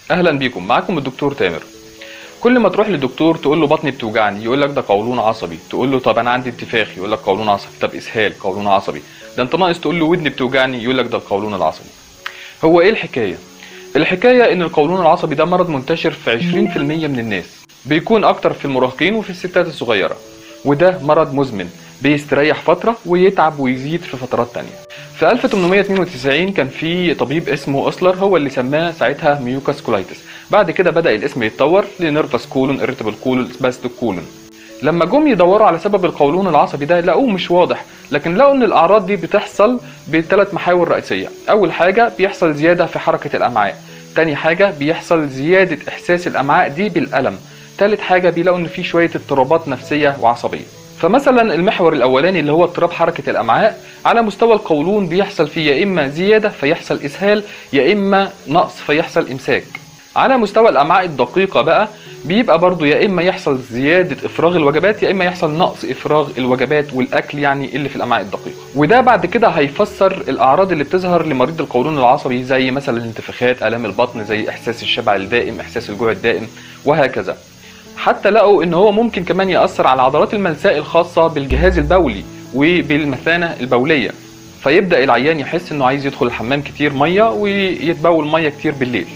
اهلا بيكم، معاكم الدكتور تامر. كل ما تروح للدكتور تقول له بطني بتوجعني يقول لك ده قولون عصبي، تقول له طب انا عندي انتفاخ يقول لك قولون عصبي، طب اسهال قولون عصبي، ده انت ناقص تقول له ودني بتوجعني يقول لك ده القولون العصبي. هو ايه الحكايه؟ الحكايه ان القولون العصبي ده مرض منتشر في 20% من الناس، بيكون اكتر في المراهقين وفي الستات الصغيره، وده مرض مزمن بيستريح فتره ويتعب ويزيد في فترات تانية. في 1892 كان في طبيب اسمه اوسلر هو اللي سماه ساعتها ميوكاس كولايتس. بعد كده بدأ الاسم يتطور لنيرفس كولون، اريتابل كولون، سباستيك كولون. لما جم يدوروا على سبب القولون العصبي ده لقوه مش واضح، لكن لقوا ان الاعراض دي بتحصل بثلاث محاور رئيسيه. اول حاجه بيحصل زياده في حركه الامعاء، تاني حاجه بيحصل زياده احساس الامعاء دي بالالم، تالت حاجه بيلاقوا ان في شويه اضطرابات نفسيه وعصبيه. فمثلا المحور الاولاني اللي هو اضطراب حركه الامعاء، على مستوى القولون بيحصل فيه يا اما زياده فيحصل اسهال، يا اما نقص فيحصل امساك. على مستوى الامعاء الدقيقه بقى بيبقى برضو يا اما يحصل زياده افراغ الوجبات يا اما يحصل نقص افراغ الوجبات والاكل يعني اللي في الامعاء الدقيقه. وده بعد كده هيفسر الاعراض اللي بتظهر لمريض القولون العصبي، زي مثلا الانتفاخات، الام البطن، زي احساس الشبع الدائم، احساس الجوع الدائم، وهكذا. حتى لقوا ان هو ممكن كمان يأثر على عضلات الملساء الخاصة بالجهاز البولي وبالمثانة البولية، فيبدأ العيان يحس انه عايز يدخل الحمام كتير مية ويتبول مية كتير بالليل.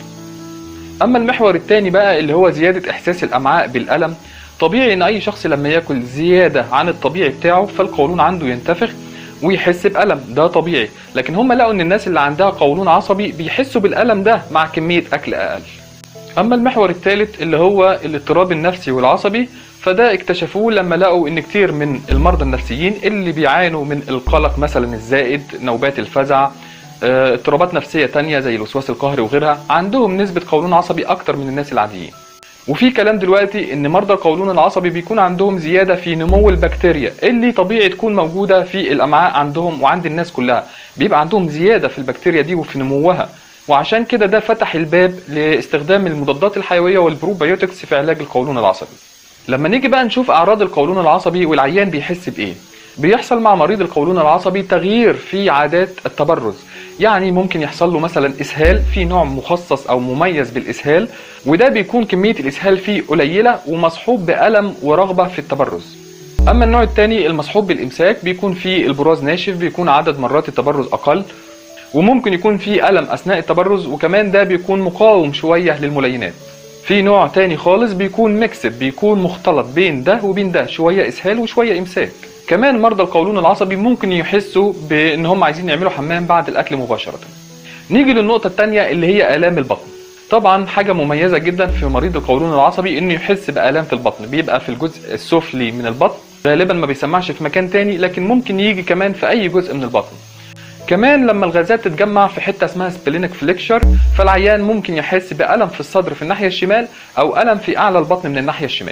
اما المحور التاني بقى اللي هو زيادة احساس الامعاء بالألم، طبيعي ان اي شخص لما ياكل زيادة عن الطبيعي بتاعه فالقولون عنده ينتفخ ويحس بألم، ده طبيعي. لكن هم لقوا ان الناس اللي عندها قولون عصبي بيحسوا بالألم ده مع كمية اكل اقل. اما المحور الثالث اللي هو الاضطراب النفسي والعصبي، فده اكتشفوه لما لقوا ان كتير من المرضى النفسيين اللي بيعانوا من القلق مثلا الزائد، نوبات الفزع، اضطرابات نفسية تانية زي الوسواس القهري وغيرها، عندهم نسبة قولون عصبي اكتر من الناس العاديين. وفي كلام دلوقتي ان مرضى القولون العصبي بيكون عندهم زيادة في نمو البكتيريا اللي طبيعي تكون موجودة في الامعاء عندهم وعند الناس كلها، بيبقى عندهم زيادة في البكتيريا دي وفي نموها، وعشان كده ده فتح الباب لاستخدام المضادات الحيوية والبروبيوتكس في علاج القولون العصبي. لما نيجي بقى نشوف أعراض القولون العصبي والعيان بيحس بإيه، بيحصل مع مريض القولون العصبي تغيير في عادات التبرز. يعني ممكن يحصل له مثلا إسهال، في نوع مخصص أو مميز بالإسهال، وده بيكون كمية الإسهال فيه قليلة ومصحوب بألم ورغبة في التبرز. أما النوع الثاني المصحوب بالإمساك، بيكون فيه البراز ناشف، بيكون عدد مرات التبرز أقل، وممكن يكون في ألم أثناء التبرز، وكمان ده بيكون مقاوم شوية للملينات. في نوع تاني خالص بيكون ميكسد، بيكون مختلط بين ده وبين ده، شوية إسهال وشوية إمساك. كمان مرضى القولون العصبي ممكن يحسوا بأن هم عايزين يعملوا حمام بعد الأكل مباشرة. نيجي للنقطة التانية اللي هي آلام البطن. طبعا حاجة مميزة جدا في مريض القولون العصبي انه يحس بآلام في البطن، بيبقى في الجزء السفلي من البطن، غالبا ما بيسمعش في مكان تاني، لكن ممكن يجي كمان في أي جزء من البطن. كمان لما الغازات تتجمع في حته اسمها سبلينك فليكشر، فالعيان ممكن يحس بألم في الصدر في الناحيه الشمال او ألم في اعلى البطن من الناحيه الشمال.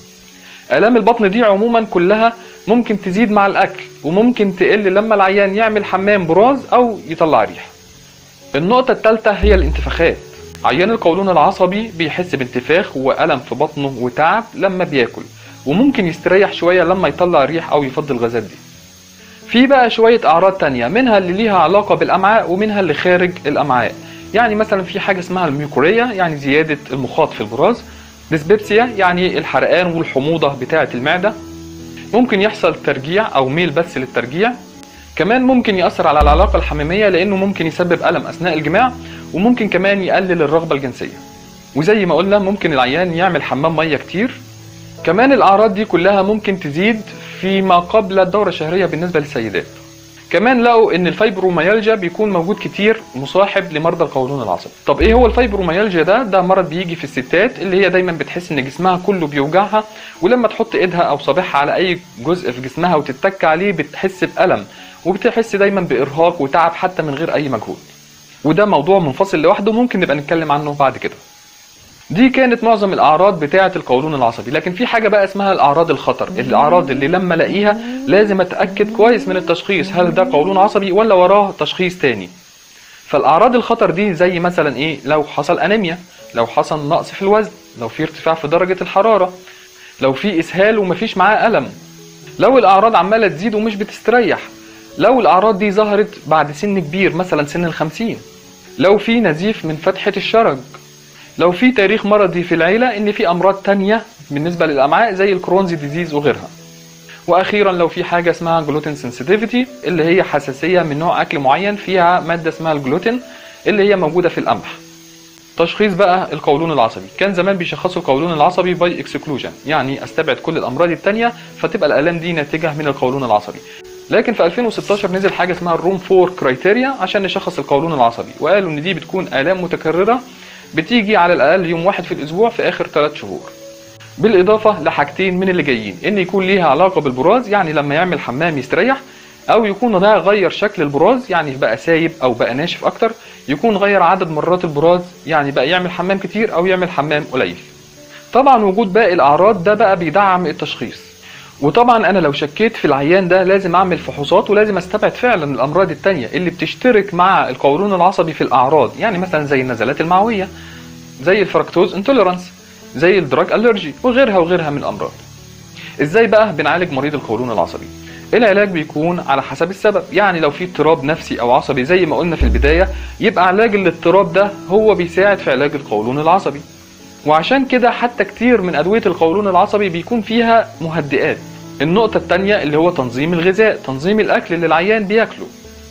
آلام البطن دي عموما كلها ممكن تزيد مع الاكل وممكن تقل لما العيان يعمل حمام براز او يطلع ريح. النقطه الثالثه هي الانتفاخات. عيان القولون العصبي بيحس بانتفاخ وألم في بطنه وتعب لما بياكل، وممكن يستريح شويه لما يطلع ريح او يفضي الغازات دي. في بقى شوية أعراض تانية، منها اللي ليها علاقة بالأمعاء ومنها اللي خارج الأمعاء. يعني مثلا في حاجة اسمها الميوكوريا، يعني زيادة المخاط في البراز، ديسبيبسيا يعني الحرقان والحموضة بتاعة المعدة، ممكن يحصل ترجيع أو ميل بس للترجيع. كمان ممكن يأثر على العلاقة الحميمية لأنه ممكن يسبب ألم أثناء الجماع، وممكن كمان يقلل الرغبة الجنسية. وزي ما قلنا ممكن العيان يعمل حمام مية كتير. كمان الأعراض دي كلها ممكن تزيد فيما قبل الدورة الشهرية بالنسبة للسيدات. كمان لقوا ان الفايبروميالجيا بيكون موجود كتير مصاحب لمرضى القولون العصبي. طب ايه هو الفايبروميالجيا ده مرض بيجي في الستات اللي هي دايما بتحس ان جسمها كله بيوجعها، ولما تحط ايدها او صابعها على اي جزء في جسمها وتتك عليه بتحس بألم، وبتحس دايما بإرهاق وتعب حتى من غير اي مجهود. وده موضوع منفصل لوحده ممكن نبقى نتكلم عنه بعد كده. دي كانت معظم الاعراض بتاعه القولون العصبي، لكن في حاجه بقى اسمها الاعراض الخطر، الاعراض اللي لما الاقيها لازم اتاكد كويس من التشخيص، هل ده قولون عصبي ولا وراه تشخيص تاني. فالاعراض الخطر دي زي مثلا ايه؟ لو حصل انيميا، لو حصل نقص في الوزن، لو في ارتفاع في درجه الحراره، لو في اسهال ومفيش معاه الم، لو الاعراض عماله تزيد ومش بتستريح، لو الاعراض دي ظهرت بعد سن كبير مثلا سن ال50، لو في نزيف من فتحه الشرج، لو في تاريخ مرضي في العيلة ان في امراض تانية بالنسبة للامعاء زي الكرونز ديزيز وغيرها. واخيرا لو في حاجة اسمها جلوتين سنسيتيفيتي اللي هي حساسية من نوع اكل معين فيها مادة اسمها الجلوتين اللي هي موجودة في القمح. تشخيص بقى القولون العصبي، كان زمان بيشخصوا القولون العصبي باي اكسكلوجن، يعني استبعد كل الامراض التانية فتبقى الالام دي ناتجة من القولون العصبي. لكن في 2016 نزل حاجة اسمها الروم 4 كرايتيريا عشان نشخص القولون العصبي، وقالوا ان دي بتكون الام متكررة بتيجي على الاقل يوم واحد في الاسبوع في اخر 3 شهور. بالاضافة لحاجتين من اللي جايين، ان يكون ليها علاقة بالبراز يعني لما يعمل حمام يستريح، او يكون ده غير شكل البراز يعني بقى سايب او بقى ناشف اكتر، يكون غير عدد مرات البراز يعني بقى يعمل حمام كتير او يعمل حمام قليل. طبعا وجود باقي الاعراض ده بقى بيدعم التشخيص. وطبعا انا لو شكيت في العيان ده لازم اعمل فحوصات ولازم استبعد فعلا الامراض التانية اللي بتشترك مع القولون العصبي في الاعراض، يعني مثلا زي النزلات المعوية، زي الفركتوز انتوليرانس، زي الدراج الرجي وغيرها من الامراض. ازاي بقى بنعالج مريض القولون العصبي؟ العلاج بيكون على حسب السبب، يعني لو في اضطراب نفسي او عصبي زي ما قلنا في البداية يبقى علاج الاضطراب ده هو بيساعد في علاج القولون العصبي. وعشان كده حتى كتير من ادوية القولون العصبي بيكون فيها مهدئات. النقطة التانية اللي هو تنظيم الغذاء، تنظيم الاكل اللي العيان بياكله.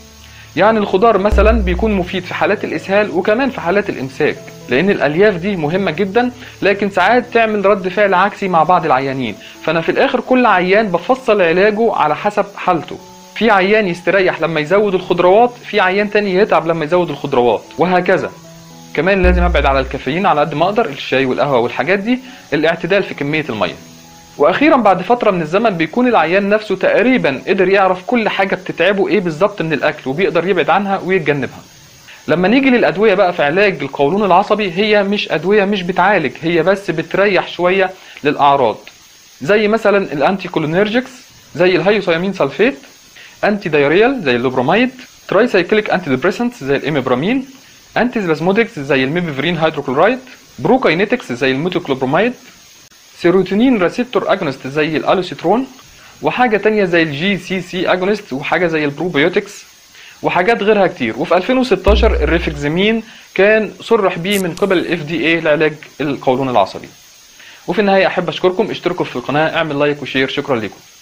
يعني الخضار مثلا بيكون مفيد في حالات الاسهال وكمان في حالات الامساك، لان الالياف دي مهمة جدا، لكن ساعات تعمل رد فعل عكسي مع بعض العيانين. فانا في الاخر كل عيان بفصل علاجه على حسب حالته. في عيان يستريح لما يزود الخضروات، في عيان تاني يتعب لما يزود الخضروات، وهكذا. كمان لازم ابعد على الكافيين على قد ما اقدر، الشاي والقهوة والحاجات دي، الاعتدال في كمية المية. واخيرا بعد فترة من الزمن بيكون العيان نفسه تقريبا قدر يعرف كل حاجة بتتعبه ايه بالظبط من الاكل وبيقدر يبعد عنها ويتجنبها. لما نيجي للادوية بقى في علاج القولون العصبي، هي مش ادوية مش بتعالج، هي بس بتريح شوية للاعراض، زي مثلا الانتي كولينرجيكس زي الهيوسيامين سلفيت، انتي دايريال زي اللوبرومايد، تراي سايكليك انتي ديبريسنتس زي الاميبرامين، انتي سبازمودكس زي الميبيفرين هيدروكلورايد، بروكاينيتكس زي الميتوكلوبرومايد، سيروتونين ريسبتور اجونست زي الالوسيترون، وحاجة تانية زي الجي سي سي اجونست، وحاجة زي البروبيوتكس، وحاجات غيرها كتير. وفي 2016 الريفكزامين كان صرح بيه من قبل ال FDA لعلاج القولون العصبي. وفي النهاية احب اشكركم، اشتركوا في القناة، اعمل لايك وشير، شكرا لكم.